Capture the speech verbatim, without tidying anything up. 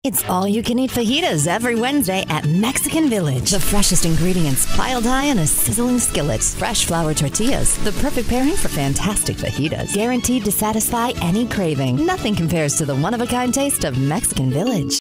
It's all-you-can-eat fajitas every Wednesday at Mexican Village. The freshest ingredients piled high on a sizzling skillet. Fresh flour tortillas, the perfect pairing for fantastic fajitas. Guaranteed to satisfy any craving. Nothing compares to the one-of-a-kind taste of Mexican Village.